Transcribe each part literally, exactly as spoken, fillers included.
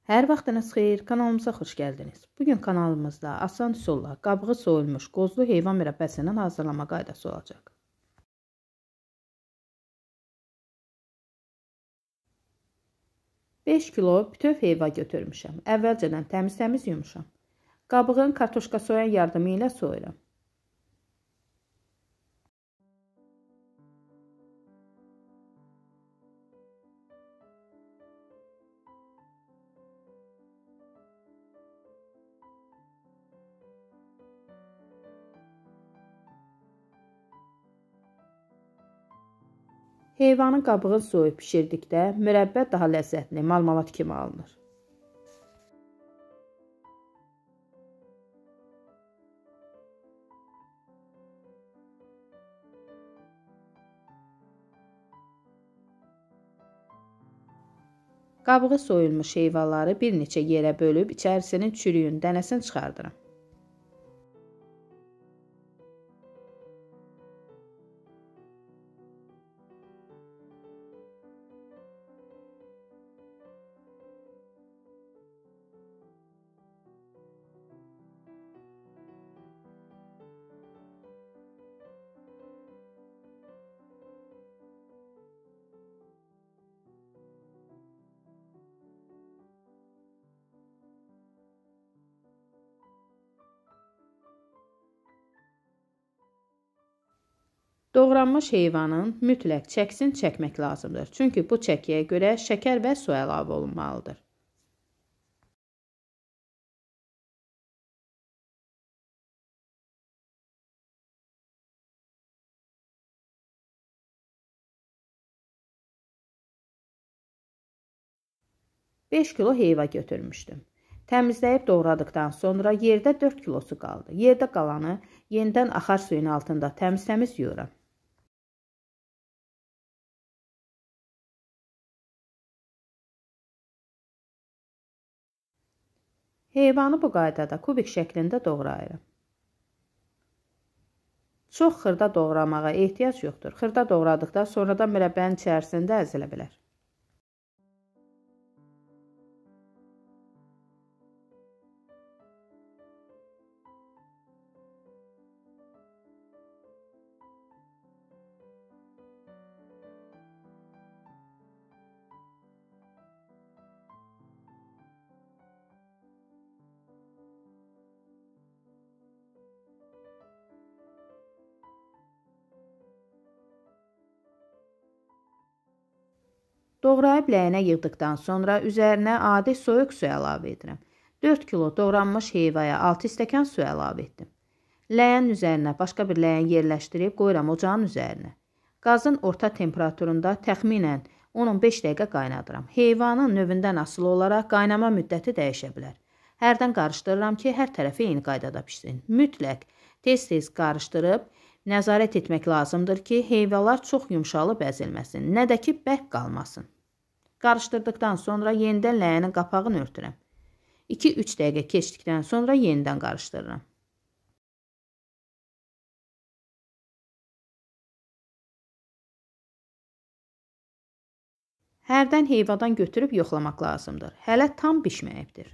Hər vaxtınız xeyir, kanalımıza xoş gəldiniz. Bugün kanalımızda asan üsulla qabığı soyulmuş qozlu heyvan mürəbbəsinin hazırlama qaydası olacaq. beş kilo bütöv heyva götürmüşəm. Əvvəlcədən təmiz-təmiz yumuşam. Qabığın kartoşka soyan yardımı ilə soyuram. Heyvanın qabığını soyub pişirdikdə mürəbbə daha ləzzətli, marmelat kimi alınır. Qabığı soyulmuş heyvanları bir neçə yerə bölüb içərisinin çürüyün, dənəsini çıxardıram. Doğranmış heyvanın mütləq çəkisini çəkmək lazımdır. Çünki bu çəkiyə görə şəkər və su əlavə olunmalıdır. beş kilo heyva götürmüşdüm. Təmizləyib doğradıqdan sonra yerdə dörd kilosu qaldı. Yerdə qalanı yenidən axar suyun altında təmiz-təmiz yuyuram. Heyvanı bu qaydada kubik şəklində doğrayıram. Çox xırda doğramağa ehtiyac yoxdur. Xırda doğradıqda sonradan mürəbbənin içərisində əzilə bilər. Doğrayıb ləyənə yığdıqdan sonra üzərinə adi soyuq su əlavə edirəm. dörd kilo doğranmış heyvaya altı stəkan su əlavə etdim. Ləyənin üzərinə başqa bir ləyən yerləşdirib qoyuram ocağın üzərinə. Qazın orta temperaturunda təxminən on on beş dəqiqə qaynadıram. Heyvanın növündən asılı olaraq qaynama müddəti dəyişə bilər. Hərdən qarışdırıram ki, hər tərəfi eyni qaydada pişsin. Mütləq tez-tez qarışdırıb nəzarət etmək lazımdır ki, heyvalar çox yumşalıb əzilməsin, nə də ki, bərk qalmasın. Qarışdırdıqdan sonra yenidən ləyənin qapağını örtürəm. iki üç dəqiqə keçdikdən sonra yenidən qarışdırıram. Hərdən heyvadan götürüb yoxlamaq lazımdır. Hələ tam bişməyibdir.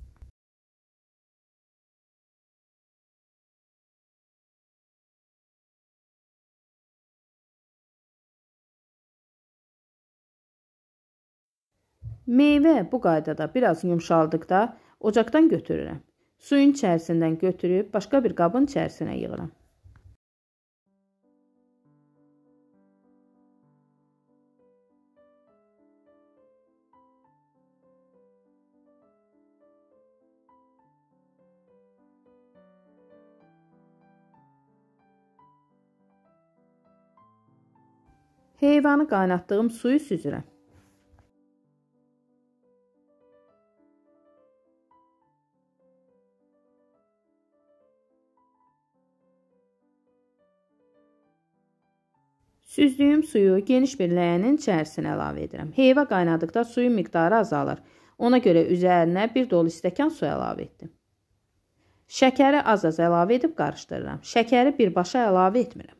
Meyvə bu qaydada biraz yumşaldıqda ocaqdan götürürəm. Suyun içərisindən götürüb başqa bir qabın içərisinə yığıram. Heyvanı qaynatdığım suyu süzürəm. Süzdüyüm suyu geniş bir ləyənin içərisinə əlavə edirəm. Heyva qaynadıqda suyun miqdarı azalır. Ona görə üzərinə bir dolu stəkan su əlavə etdim. Şəkəri az-az əlavə edib qarışdırıram. Şəkəri birbaşa əlavə etmirəm.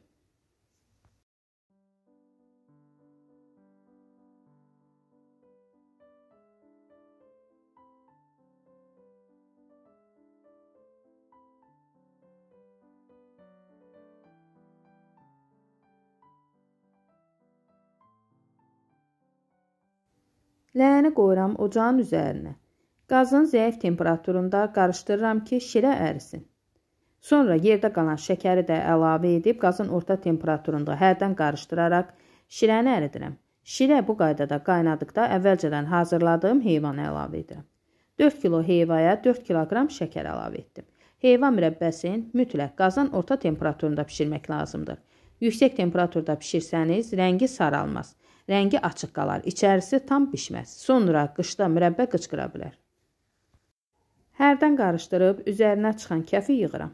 Ləyəni qoyuram ocağın üzərinə. Qazın zəif temperaturunda qarışdırıram ki, şirə ərisin. Sonra yerdə qalan şəkəri də əlavə edib qazın orta temperaturunda hərdən qarışdıraraq şirəni əridirəm. Şirə bu qaydada qaynadıqda əvvəlcədən hazırladığım heyvanı əlavə edirəm. dörd kilo heyvaya dörd kiloqram şəkər əlavə etdim. Heyva mürəbbəsini mütləq qazın orta temperaturunda bişirmək lazımdır. Yüksək temperaturda bişirsəniz rəngi saralmaz. Rəngi açıq qalar, içərisi tam bişməz. Sonra qışda mürəbbə qıcqıra bilər. Hərdən qarışdırıb üzərinə çıxan kəfi yığıram.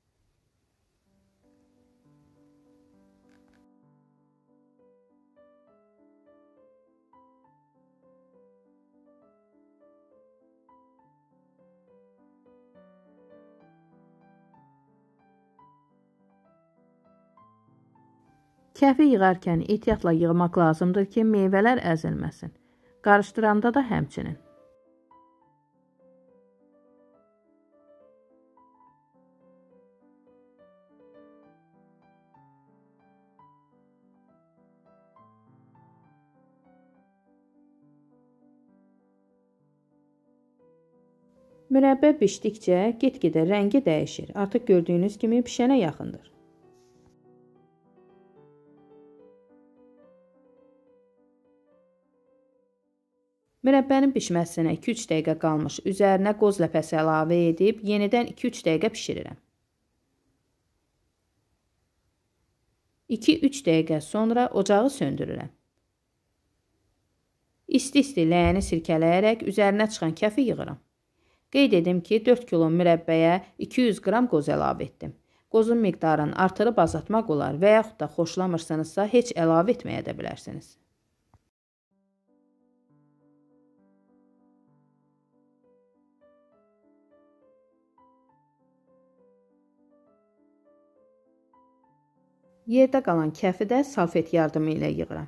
Kəfi yığarkən ehtiyatla yığmaq lazımdır ki, meyvələr əzilməsin. Qarışdıranda da həmçinin. Mürəbbə bişdikcə get-gedə rəngi dəyişir. Artıq gördüyünüz kimi pişənə yaxındır. Mürəbbənin bişməsinə iki üç dəqiqə qalmış üzərinə qoz ləpəsi əlavə edib yenidən iki üç dəqiqə bişirirəm. iki üç dəqiqə sonra ocağı söndürürəm. İsti-isti ləyəni sirkələyərək üzərinə çıxan kəfi yığıram. Qeyd edim ki, dörd kilo mürəbbəyə iki yüz qram qoz əlavə etdim. Qozun miqdarını artırıb azaltmaq olar və yaxud da xoşlamırsınızsa heç əlavə etməyə də bilərsiniz. Yerdə qalan kəfi də salfet yardımı ilə yığıram.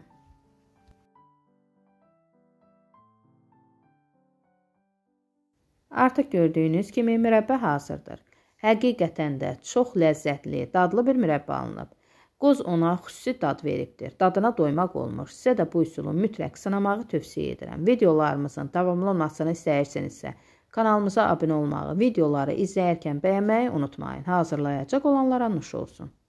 Artıq gördüyünüz kimi mürəbbə hazırdır. Həqiqətən də çox ləzzətli, dadlı bir mürəbbə alınıb. Qoz ona xüsusi dad veribdir. Dadına doymaq olmur. Sizə də bu üsulu mütləq sınamağı tövsiyə edirəm. Videolarımızın davamlı olmasını istəyirsinizsə, kanalımıza abunə olmağı, videoları izləyərkən bəyənməyi unutmayın. Hazırlayacaq olanlara nuş olsun.